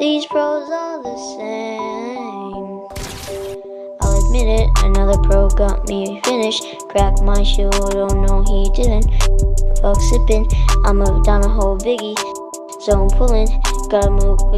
These pros are the same. I'll admit it, another pro got me finished. Cracked my shoe, don't know he didn't. Fuck sipping, I'ma down a whole biggie. Zone pulling, gotta move quick.